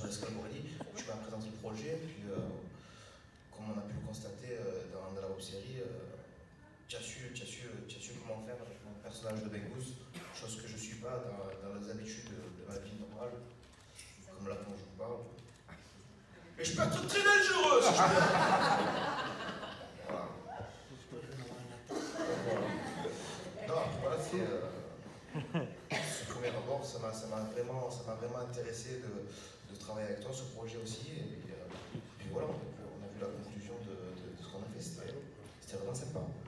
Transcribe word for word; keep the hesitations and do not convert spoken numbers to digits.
sur l'escale Borelli, tu m'as présenté le projet, puis euh, comme on a pu le constater euh, dans, dans la web-série, euh, tu as su, tu as su, tu as su comment faire avec mon personnage de Bengouz, chose que je ne suis pas dans, dans les habitudes de, de ma vie normale, comme là quand je vous parle. Mais je peux être très dangereux si je peux. Voilà. Non, voilà, c'est... Euh, ce premier abord, ça m'a vraiment, vraiment intéressé de, de travailler avec toi, ce projet aussi, et puis, euh, puis voilà, on a, vu, on a vu la conclusion de, de, de ce qu'on a fait, c'était vraiment sympa.